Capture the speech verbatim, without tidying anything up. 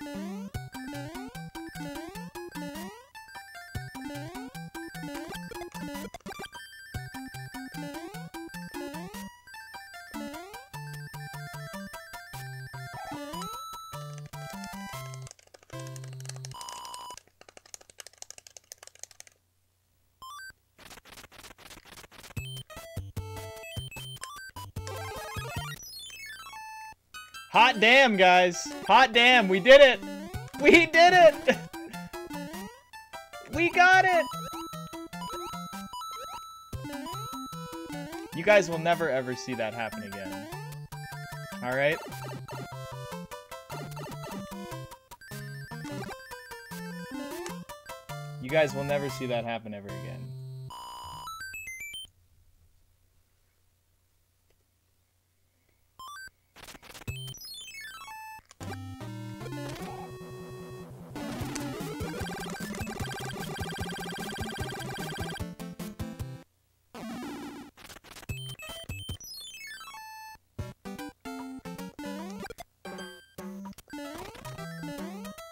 Hot damn, guys. Hot damn, we did it. We did it. We got it. You guys will never ever see that happen again. All right? You guys will never see that happen ever again.